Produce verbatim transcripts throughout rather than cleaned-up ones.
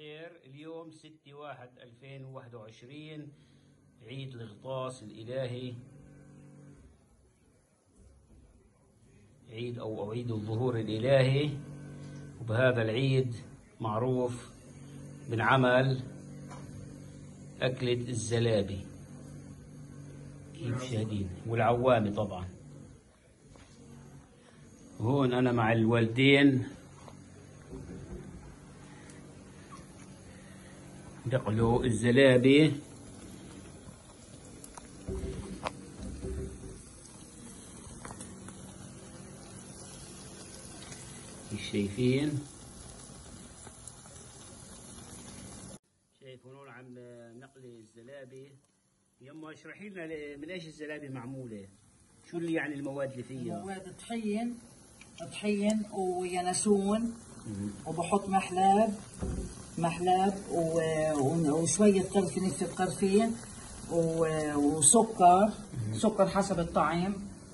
بخير. اليوم ستة واحد ألفين وواحد وعشرين، عيد الغطاس الإلهي، عيد أو عيد الظهور الإلهي. وبهذا العيد معروف بنعمل أكلة الزلابي كيف شاهدين، والعوامي طبعا. هون أنا مع الوالدين بقلوا الزلابي. كيف شايفين، شايفون هون عم نقلي الزلابي. يما اشرحي لنا من ايش الزلابي معموله، شو اللي يعني المواد اللي فيها؟ مواد طحين طحين وينسون، وبحط محلاب محلاب وشويه قرفه، نكتب قرفين وسكر سكر حسب الطعم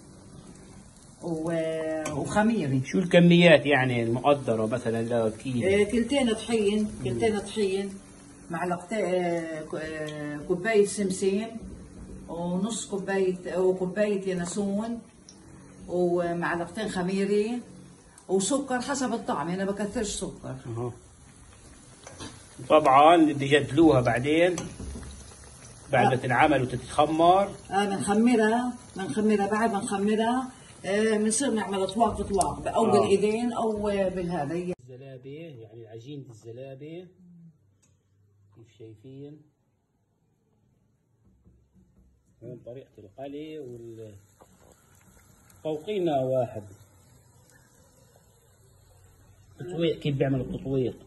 وخميري. شو الكميات يعني المقدره مثلا لكيلو؟ كلتين طحين كلتين طحين معلقتين كوبايه سمسم، ونص كوبايه وكوبايه ينسون، ومعلقتين خميري، وسكر حسب الطعم. انا بكثرش سكر. أه. طبعا بجدلوها بعدين بعد ما تنعمل وتتخمر. اه بنخمرها بنخمرها بعد ما نخمرها بنصير نعمل اطواق اطواق او آه. بالايدين او بالهذا. الزلابي يعني عجينه الزلابي كيف شايفين. هون طريقه القلي وال فوقينا واحد تطويق. كيف بيعمل التطويق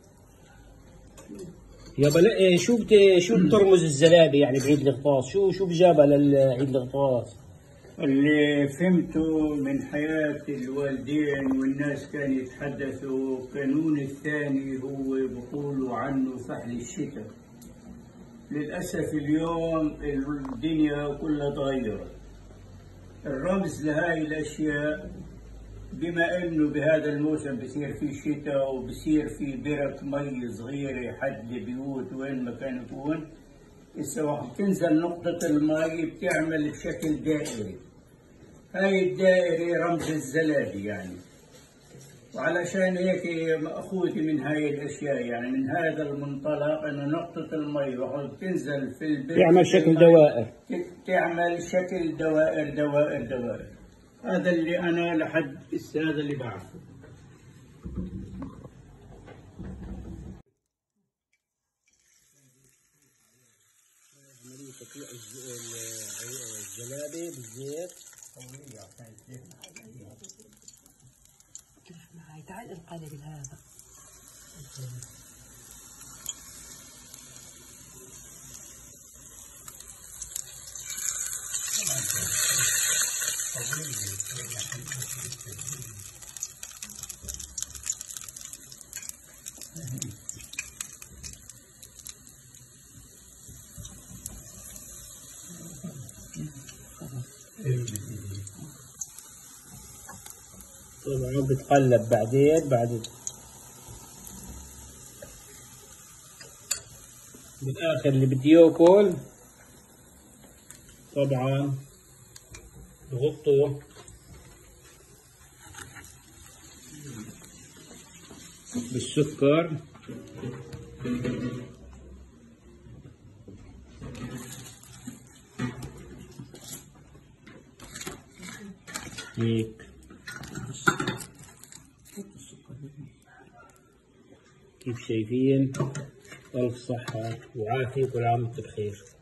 يابا؟ لا شو بت... شو بترمز الزلابي يعني بعيد الغطاس؟ شو شو بجابها للعيد الغطاس؟ اللي فهمته من حياة الوالدين والناس كانوا يتحدثوا، القانون الثاني هو بقولوا عنه فحل الشتاء. للأسف اليوم الدنيا كلها تغيرت. الرمز لهاي الأشياء بما انه بهذا الموسم بصير في شتاء وبصير في برك مي صغيره حد البيوت وين ما كان يكون، هسه وقت تنزل نقطه المي بتعمل بشكل دائري. هاي الدائري رمز الزلابي يعني، وعلشان هيك مأخوذة من هاي الاشياء، يعني من هذا المنطلق انه نقطه المي وقت تنزل في البر تعمل شكل دوائر، تعمل شكل دوائر دوائر دوائر. هذا اللي أنا لحد هسه هذا اللي بعرفه. عملية تقطيع الزلابي بالزيت. كيف معي؟ تعال القالب هذا. طبعا بتقلب بعدين بعد بالاخر اللي بده ياكل طبعا بغطه بالسكر هيك. كيف شايفين، ألف صحة وعافية وكل عام وانتم بخير.